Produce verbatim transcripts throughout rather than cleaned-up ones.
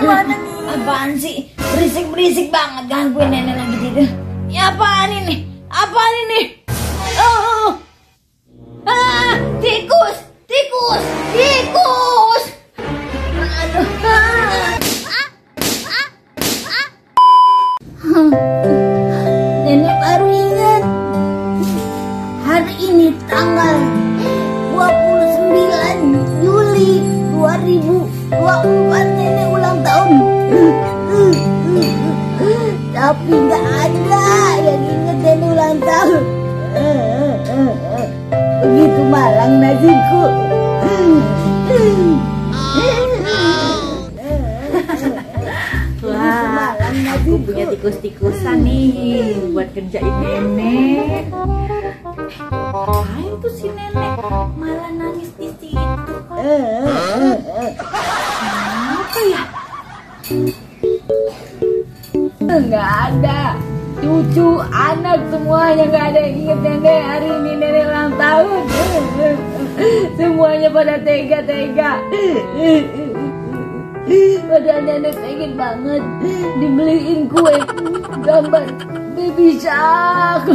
gimana nih? Apaan sih? Berisik-berisik banget gangguin nenek lagi tidur. Ya apaan ini? Apaan ini? Oh, ah, tikus, tikus, tikus. Aduh. Ah. Hmm. Nenek baru ingat. Hari ini tanggal dua puluh sembilan Juli dua ribu dua puluh empat nenek ulang tahun. Tapi nggak ada yang inget nenek ulang tahun. Begitu malang nasiku. Wah, aku punya tikus-tikusan nih buat kerjain nenek. Ngapain tuh si nenek malah nangis di situ? Apa ya? Nggak ada. Cucu, anak semuanya nggak ada yang inget nenek. Hari ini nenek ulang tahun. Semuanya pada tega-tega. Padahal nenek pengen banget dibeliin kue gambar baby shark.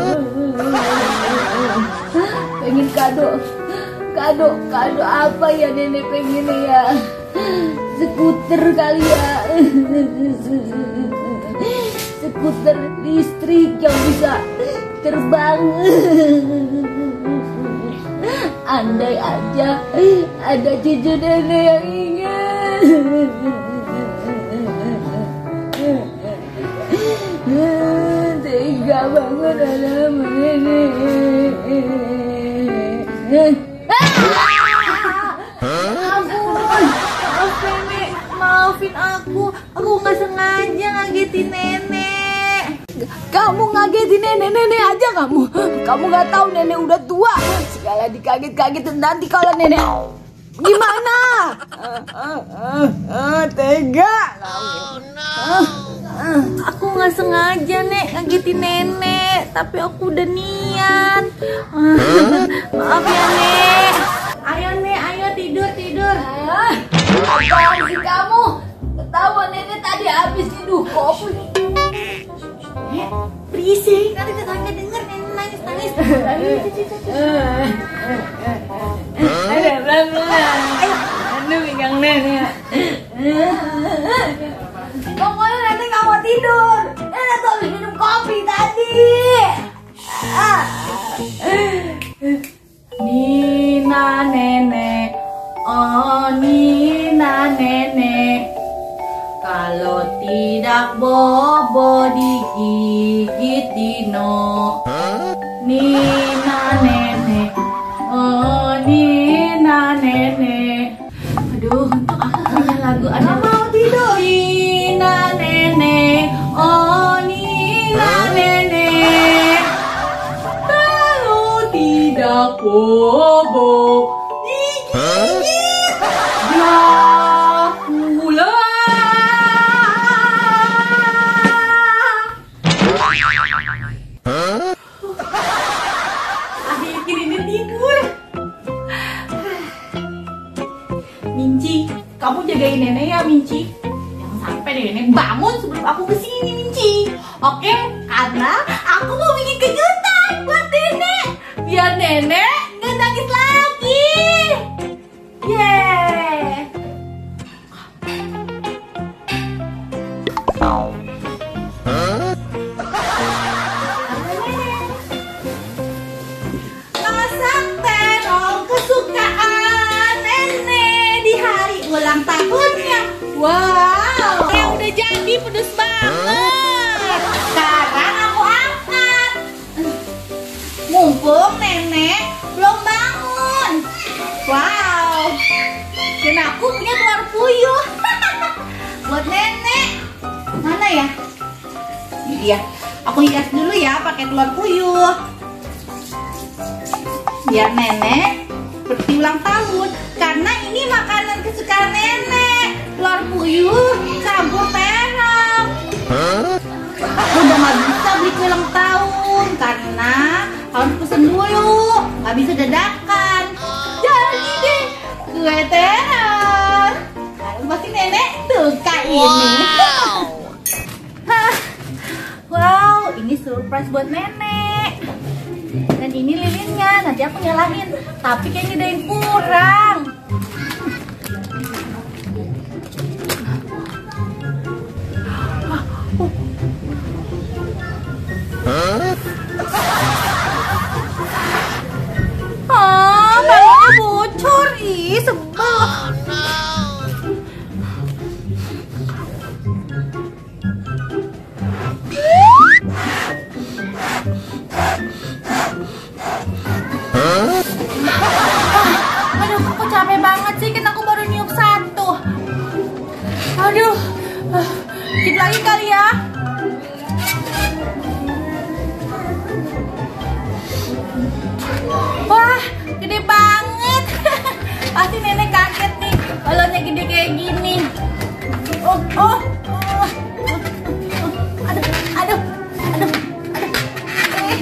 Pengen kado. Kado, kado apa ya nenek pengen ya? Skuter kali ya. Skuter listrik yang bisa terbang. Andai aja ada cucu nenek yang ingat. Tega banget ada nenek. Maaf nenek, maafin aku. Aku nggak sengaja ngagetin nenek. Kamu ngagetin nenek-nenek aja kamu. Kamu nggak tahu nenek udah tua. Segala dikaget-kagetin nanti kalau nenek gimana? Tega. Oh, no. Aku nggak sengaja nek ngagetin nenek, tapi aku udah niat. Maaf ya nek. Ayo nek, ayo tidur tidur. Apaan sih kamu? Ketawa nenek tadi habis tidur kopi. Nek, berisik, nanti tetangga denger nenek nangis nangis. Ada pelan-pelan. Aduh, pegang nenek. Pokoknya nenek nggak mau tidur. Nenek tuh habis minum kopi tadi. Nina nenek, oh Nina nenek, kalau tidak bobo digigit dino. Nina nenek, oh Nina nenek. Aduh, untuk aku punya lagu ada mau tidur. Nina nenek, oh Nina nenek, kalau tidak bobo digigit Dracula. Akhirnya tidur. Minci, kamu jagain nenek ya Minci. Jangan sampai deh nenek bangun sebelum aku kesini Minci. Oke, karena aku mau bikin kejutan buat nenek. Biar nenek nggak nangis lagi. Yeay. Masak terong kesukaan nenek di hari ulang tahunnya. Wow, yang udah jadi pedes banget. Sekarang aku angkat. Mumpung nenek belum bangun. Wow, dan aku punya telur puyuh buat nenek. Mana ya? Ini dia. Aku hias dulu ya pakai telur puyuh. Biar nenek seperti ulang tahun. Karena ini makanan kesukaan nenek. Telur puyuh campur terong. Aku udah gak bisa beli kue ulang tahun karena harus pesen dulu, gak bisa dadakan. Jadi deh kue terong. Pasti nenek suka ini. Hah. Wow, ini surprise buat nenek. Dan ini lilinnya, nanti aku nyalain. Tapi kayaknya ada yang kurang. Ah, balonnya bocor. Ih, sebel. Aduh, aku capek banget sih, kan aku baru niup satu. Aduh, dikit lagi kali ya. Wah, gede banget. Pasti nenek kaget nih, balonnya gede kayak gini. Oh, oh, oh. Aduh, aduh, aduh, aduh. Eh.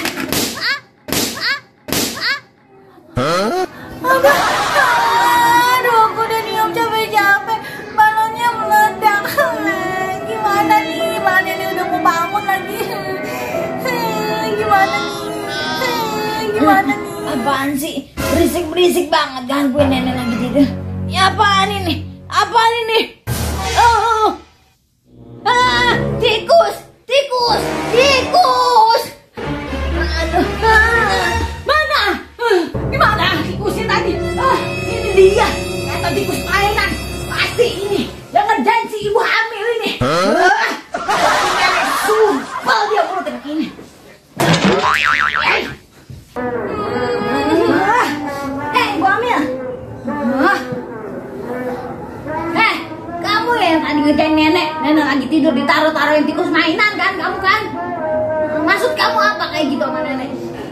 Aduh, aduh, aku udah niup capek-capek, balonnya meledak. Gimana nih, mana nenek udah mau bangun lagi. Gimana nih, gimana nih? Apaan sih? Berisik-berisik banget, gangguin nenek lagi tidur. Ya apaan ini? Apaan ini? Oh, ah, tikus, tikus, tikus. Aduh, ah, mana? Ah, gimana tikusnya tadi? Ah, ini dia. Kata tikus mainan. Pasti ini yang ngerjain si ibu hamil ini. Ah, nenek sumpah dia mulut kayak gini. Eh, ibu hamil. Ah. Eh, kamu ya yang tadi ngerjain nenek. Nenek lagi tidur ditaruh-taruhin tikus mainan kan, kamu kan? Maksud kamu apa kayak gitu sama nenek?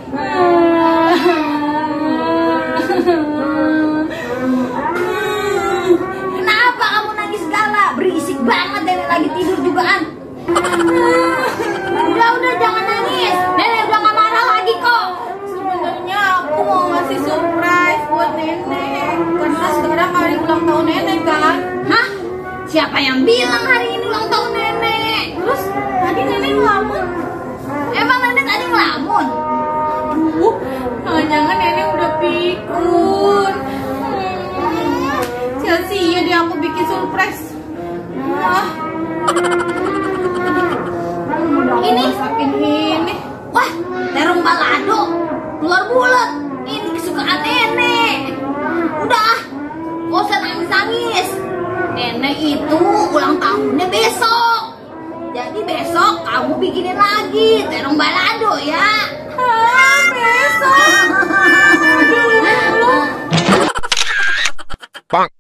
Kenapa kamu nangis segala? Berisik banget, nenek lagi tidur juga kan? Udah, udah jangan nangis. Nenek udah gak marah lagi kok. Sebenarnya aku mau ngasih surprise buat nenek, karena sekarang hari ulang tahun nenek kan. Hah? Siapa yang bilang hari ini ulang tahun nenek? Terus tadi nenek ngelamun. Emang nenek tadi ngelamun? Aduh, jangan-jangan nenek udah pikun. Hmm, sia-sia deh aku bikin surprise. Wah. Ini? Masakin ini. Wah, terong balado. Telur bulat. Ini kesukaan nenek. Udah, gak usah nangis-nangis. Nenek itu ulang tahunnya besok. Jadi besok kamu bikinin lagi terong balado ya. Ah, besok.